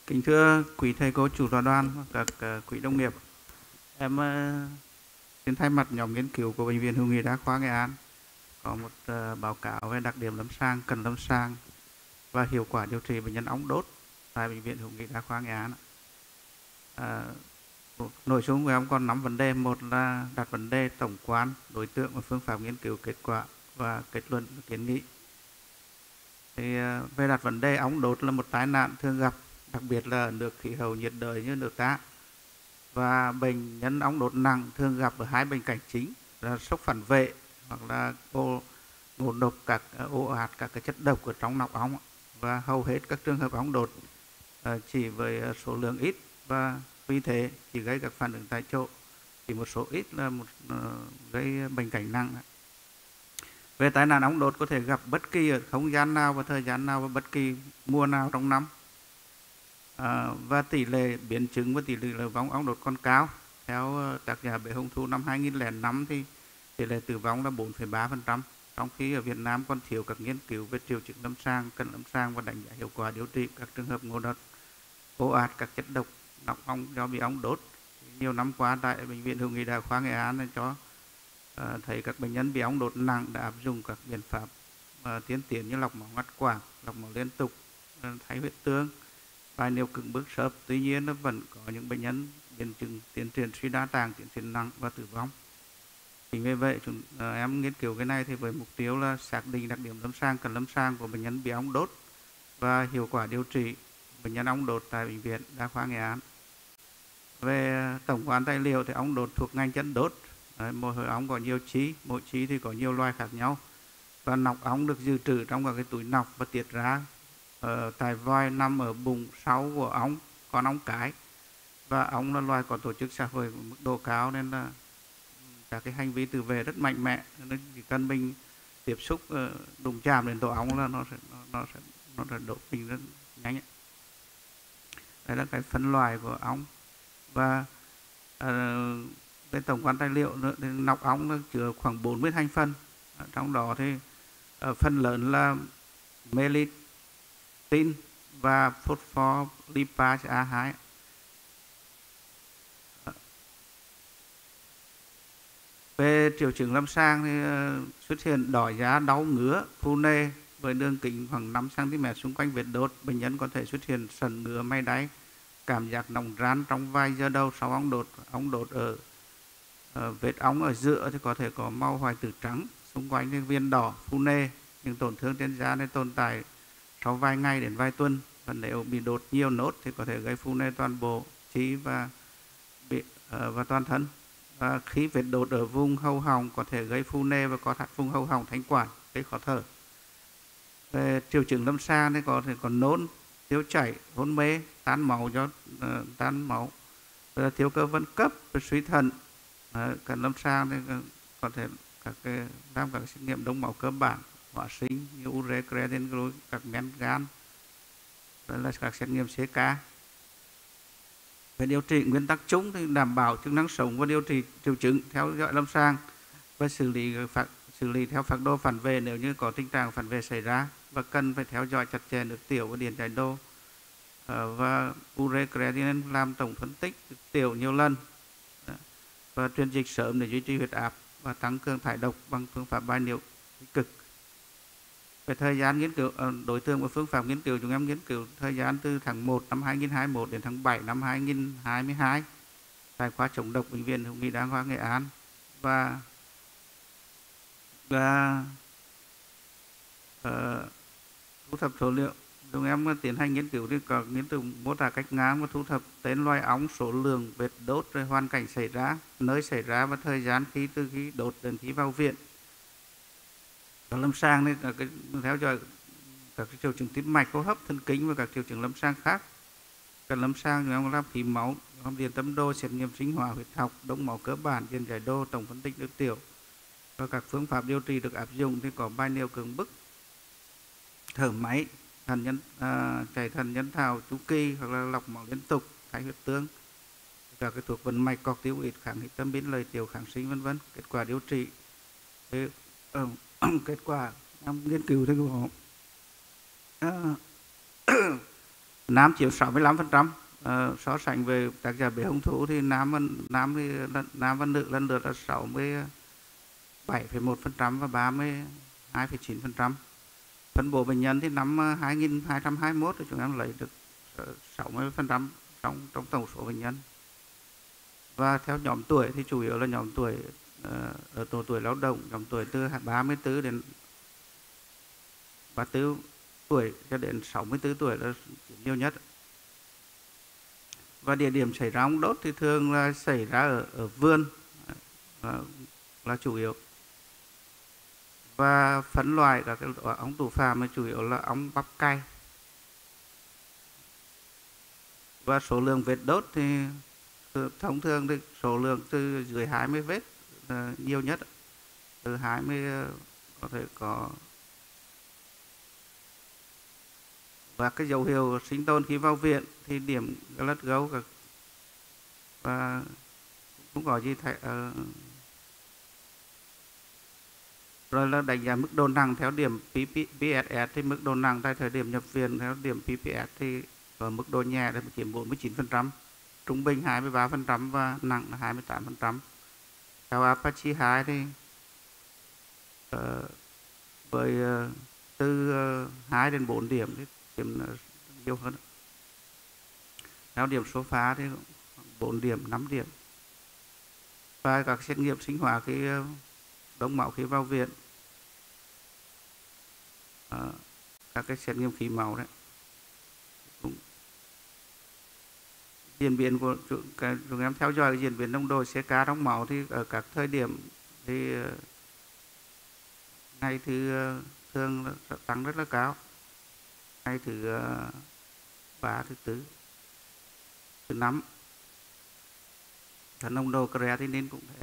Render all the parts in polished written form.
Kính thưa quý thầy cô chủ tọa đoàn và các quý đồng nghiệp, em xin thay mặt nhóm nghiên cứu của Bệnh viện Hữu nghị Đa khoa Nghệ An có một báo cáo về đặc điểm lâm sàng, cần lâm sàng và hiệu quả điều trị bệnh nhân ống đốt tại Bệnh viện Hữu nghị Đa khoa Nghệ An. Nội dung của em còn 5 vấn đề. Một là đặt vấn đề tổng quan, đối tượng và phương pháp nghiên cứu, kết quả và kết luận kiến nghị. Thì về đặt vấn đề, ống đốt là một tai nạn thường gặp, đặc biệt là ở nước khí hậu nhiệt đới như nước ta. Và bệnh nhân ống đốt nặng thường gặp ở hai bệnh cảnh chính là sốc phản vệ hoặc là ngộ độc các ồ ạt các cái chất độc ở trong nọc ống. Và hầu hết các trường hợp ống đốt chỉ với số lượng ít và vì thế chỉ gây các phản ứng tại chỗ, chỉ một số ít là gây bệnh cảnh nặng. Về tai nạn ống đốt có thể gặp bất kỳ ở không gian nào và thời gian nào và bất kỳ mùa nào trong năm. Và tỷ lệ biến chứng và tỷ lệ tử vong ống đốt còn cao. Theo tác giả Bế Hồng Thu năm 2005 thì tỷ lệ tử vong là 4,3%, trong khi ở Việt Nam còn thiếu các nghiên cứu về triệu chứng lâm sàng, cận lâm sàng và đánh giá hiệu quả điều trị các trường hợp ngộ độc ồ ạt các chất độc nọc ong do bị ống đốt. Nhiều năm qua tại Bệnh viện Hữu nghị Đa khoa Nghệ An cho thấy các bệnh nhân bị ống đốt nặng đã áp dụng các biện pháp tiên tiến như lọc máu ngắt quãng, lọc máu liên tục, thay huyết tương, vài liều cứng bước sớp. Tuy nhiên nó vẫn có những bệnh nhân biến chứng tiến triển suy đa tạng, tiến triển nặng và tử vong. Chính vì vậy em nghiên cứu cái này thì với mục tiêu là xác định đặc điểm lâm sàng, cần lâm sàng của bệnh nhân bị ống đốt và hiệu quả điều trị bệnh nhân ống đốt tại Bệnh viện Đa khoa Nghệ An. Về tổng quan tài liệu thì ống đốt thuộc ngành chân đốt. Mỗi hồi ống có nhiều trí, mỗi trí thì có nhiều loài khác nhau. Và nọc ống được dự trữ trong các cái túi nọc và tiết ra tại voi nằm ở bụng sau của ống, con ống cái. Và ống là loài có tổ chức xã hội mức độ cao nên là các cái hành vi tự vệ rất mạnh mẽ. Nên chỉ cần mình tiếp xúc đụng chạm đến tổ ống là nó sẽ đốt mình rất nhanh. Đây là cái phân loại của ống. Và cái tổng quan tài liệu nữa, thì nọc ong nó chứa khoảng 40 thành phần. Trong đó thì phần lớn là melitin và phospholipase A2. Về triệu chứng lâm sàng thì xuất hiện đỏ da, đau ngứa, phù nề với đường kính khoảng 5 cm xung quanh vết đốt. Bệnh nhân có thể xuất hiện sần ngứa, may đáy, cảm giác nóng rán trong vài giờ đầu sau ống đốt ở vết ống ở giữa thì có thể có màu hoại tử trắng, xung quanh những viên đỏ, phù nề. Những tổn thương trên da này tồn tại sau vài ngày đến vài tuần. Và nếu bị đốt nhiều nốt thì có thể gây phù nề toàn bộ trí và toàn thân. Và khi vết đốt ở vùng hầu họng có thể gây phù nề và có thắt vùng hầu họng thanh quản, gây khó thở. Về triệu chứng lâm sàng thì có thể có nôn, tiêu chảy, hôn mê, tan máu do tan máu, thiếu cơ vân cấp, suy thận. Cần lâm sàng thì có thể làm các xét nghiệm đông máu cơ bản, hóa sinh như ure, creatinine, các men gan, đó là các xét nghiệm CK. Về điều trị, nguyên tắc chung thì đảm bảo chức năng sống và điều trị triệu chứng, theo dõi lâm sàng và xử lý theo phác đồ phản vệ nếu như có tình trạng phản vệ xảy ra, và cần phải theo dõi chặt chẽ nước tiểu và điện giải đô và ure creatinine, làm tổng phân tích tiểu nhiều lần và truyền dịch sớm để duy trì huyết áp và tăng cường thải độc bằng phương pháp bài niệu tích cực. Về thời gian nghiên cứu, đối tượng và phương pháp nghiên cứu, chúng em nghiên cứu thời gian từ tháng 1 năm 2021 đến tháng 7 năm 2022 tại khoa chống độc Bệnh viện Hữu nghị Đa khoa Nghệ An. Và thu thập số liệu. Chúng em tiến hành nghiên cứu thì có nghiên cứu mô tả cách ngang và thu thập tên loài ong, số lượng vết đốt, rồi hoàn cảnh xảy ra, nơi xảy ra và thời gian từ khi đốt đến khi vào viện. Còn lâm sàng thì theo dõi các triệu chứng tim mạch, hô hấp, thần kinh và các triệu chứng lâm sàng khác. Cần lâm sàng chúng em làm khí máu, làm điện tâm đo, xét nghiệm sinh hóa huyết học, đông máu cơ bản, điện giải đô, tổng phân tích nước tiểu. Và các phương pháp điều trị được áp dụng thì có bài niệu cưỡng bức, thở máy, chạy thận nhân thảo chu kỳ hoặc là lọc máu liên tục, thay huyết tương, các cái thuốc vận mạch, corticoid, kháng histamine, lợi tiểu, kháng sinh vân vân. Kết quả điều trị kết quả nghiên cứu thì có Nam chiếm 65%. So sánh với tác giả Bế Hung Thú thì nam và nữ lần lượt là 67,1% và 32,9%. Phân bố bệnh nhân thì năm 2221 thì chúng em lấy được 60% trong tổng số bệnh nhân. Và theo nhóm tuổi thì chủ yếu là nhóm tuổi ở độ tuổi lao động, nhóm tuổi từ 34 đến 34 tuổi cho đến 64 tuổi là nhiều nhất. Và địa điểm xảy ra ong đốt thì thường là xảy ra ở vườn là chủ yếu. Và phân loại các cái ong thủ phạm chủ yếu là ong bắp cay. Và số lượng vết đốt thì thông thường thì số lượng từ dưới 20 vết nhiều nhất. Từ 20 có thể có. Và cái dấu hiệu sinh tồn khi vào viện thì điểm Glasgow và cũng có gì rồi là đánh giá mức độ nặng theo điểm PPS thì mức độ nặng tại thời điểm nhập viện theo điểm PPS thì ở mức độ nhẹ là chiếm 49%, trung bình 23% và nặng là 28%. Theo Apache 2 thì với từ 2 đến 4 điểm thì chiếm nhiều hơn. Theo điểm số phá thì 4 điểm, 5 điểm. Và các xét nghiệm sinh hóa khi đông máu khi vào viện, các cái xét nghiệm khí máu đấy. Diễn biến của chúng em theo dõi diễn biến nồng độ CK trong máu thì ở các thời điểm thì ngày thứ thường tăng rất là cao, ngày thứ 3, thứ 4, thứ 5. Nồng độ creatinine cũng thế.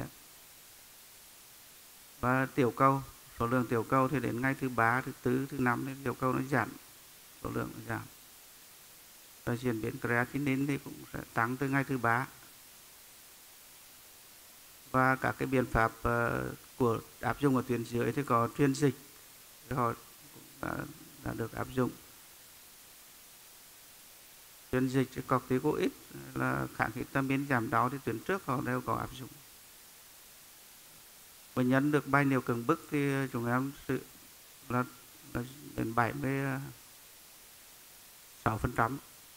Và tiểu cầu, số lượng tiểu cầu thì đến ngày thứ 3, thứ 4, thứ 5 thì tiểu cầu nó giảm, số lượng nó giảm. Và diễn biến creatinine thì cũng sẽ tăng từ ngày thứ 3. Và các cái biện pháp của áp dụng ở tuyến dưới thì có truyền dịch, thì họ cũng đã được áp dụng. Truyền dịch corticoid là kháng histamine giảm đau thì tuyến trước họ đều có áp dụng. Bệnh nhân được bay liều cường bức thì chúng em là đến 76%.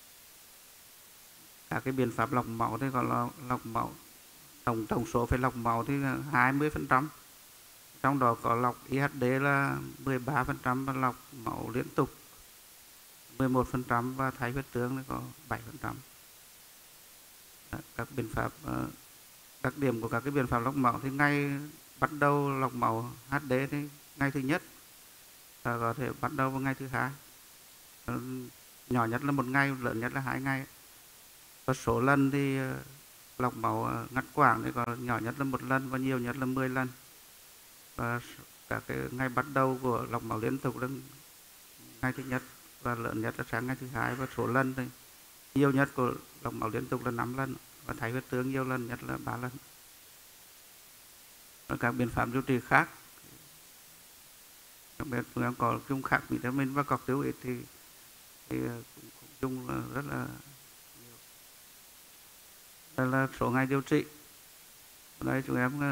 Các cái biện pháp lọc máu thì còn là lọc máu tổng số phải lọc máu thì 20%. Trong đó có lọc IHD là 13% và lọc máu liên tục 11% và thay huyết tương thì có 7%. Các biện pháp đặc điểm của các cái biện pháp lọc máu thì ngay bắt đầu lọc máu HD thì ngày thứ nhất và có thể bắt đầu vào ngày thứ 2. Nhỏ nhất là 1 ngày, lớn nhất là 2 ngày. Và số lần thì lọc máu ngắt quãng thì có nhỏ nhất là 1 lần và nhiều nhất là 10 lần. Và các cái ngày bắt đầu của lọc máu liên tục là ngày thứ nhất và lớn nhất là sáng ngày thứ 2. Và số lần thì nhiều nhất của lọc máu liên tục là 5 lần và thay huyết tương nhiều lần nhất là 3 lần. Và các biện pháp điều trị khác, đặc biệt chúng em có chung khác vitamin và corticoid thì cũng chung rất là nhiều. Đây là số ngày điều trị. Đây chúng em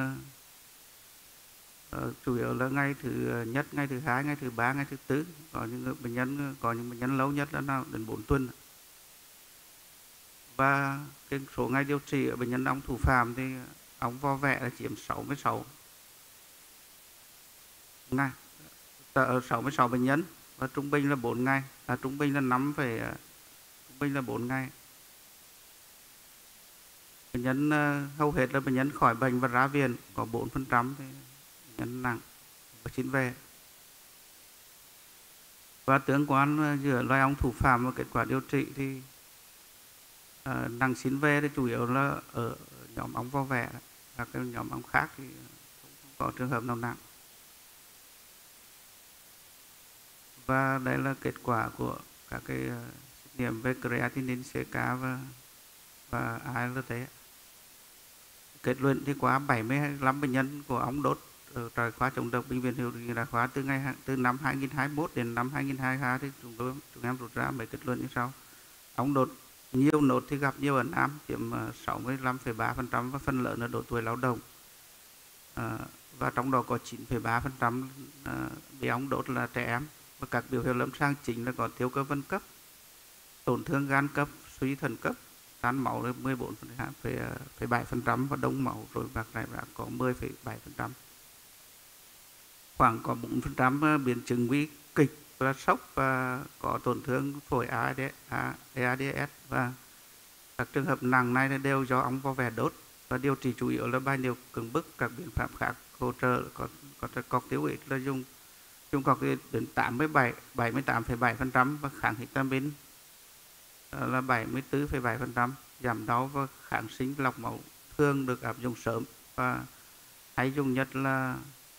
chủ yếu là ngày thứ nhất, ngày thứ 2, ngày thứ 3, ngày thứ 4. Có những bệnh nhân lâu nhất là nào đến 4 tuần. Và cái số ngày điều trị ở bệnh nhân ong thủ phạm thì ong vo vẽ là chiếm 66 ngày, 66 bệnh nhân và trung bình là 4 ngày, trung bình là 4 ngày. Bệnh nhân hầu hết là bệnh nhân khỏi bệnh và ra viện, có 4% thì bệnh nhân nặng và chín về. Và tương quan giữa loài ong thủ phạm và kết quả điều trị thì nặng chín về thì chủ yếu là ở nhóm ong vo vẽ, các cái nhóm ong khác thì không có trường hợp nào nặng. Và đây là kết quả của các cái xét nghiệm về creatinine, CK và ALT. Kết luận thì qua 75 bệnh nhân của ong đốt ở tại khoa chống độc bệnh viện Hữu Nghị Đa khoa từ năm 2021 đến năm 2022 thì chúng em rút ra mấy kết luận như sau. ống đốt nhiều nốt thì gặp nhiều ở nam chiếm 65,3% và phần lớn ở độ tuổi lao động. Và trong đó có 9,3% bị ống đốt là trẻ em. Và các biểu hiện lâm sàng chính là có thiếu cơ vân cấp, tổn thương gan cấp, suy thận cấp, tan máu là 14,7% và đông máu rồi bạc rải rác có 10,7%. Khoảng có 4% biến chứng nguy kịch là sốc và có tổn thương phổi ARDS, và các trường hợp nặng này đều do ống vo ve đốt và điều trị chủ yếu là bài liều cưỡng bức. Các biện pháp khác hỗ trợ có cọc tiêu ít là dùng cọc đến 78,7% và kháng histamine là 74,7%, giảm đau và kháng sinh lọc máu thường được áp dụng sớm và hay dùng nhất là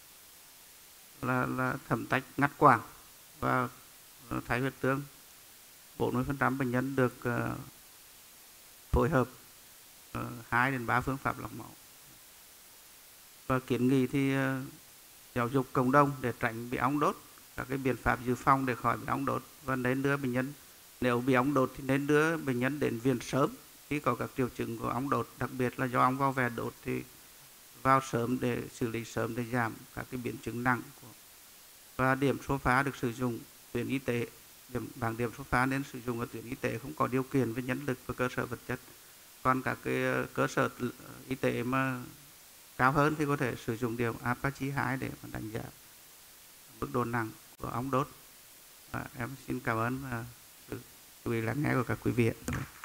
thẩm tách ngắt quãng và thái huyết tương. 40% bệnh nhân được phối hợp 2 đến 3 phương pháp lọc máu. Và kiến nghị thì giáo dục cộng đồng để tránh bị ống đốt, các cái biện pháp dự phòng để khỏi bị ống đốt, và nên đưa bệnh nhân, nếu bị ống đốt thì nên đưa bệnh nhân đến viện sớm khi có các triệu chứng của ống đốt, đặc biệt là do ống vo ve đốt thì vào sớm để xử lý sớm để giảm các cái biến chứng nặng. Và điểm số phá được sử dụng tuyến y tế, bảng điểm số phá nên sử dụng ở tuyến y tế không có điều kiện về nhân lực và cơ sở vật chất. Còn các cái cơ sở y tế mà cao hơn thì có thể sử dụng điểm Apache 2 để mà đánh giá mức độ nặng của ống đốt. Em xin cảm ơn sự chú ý lắng nghe của các quý vị.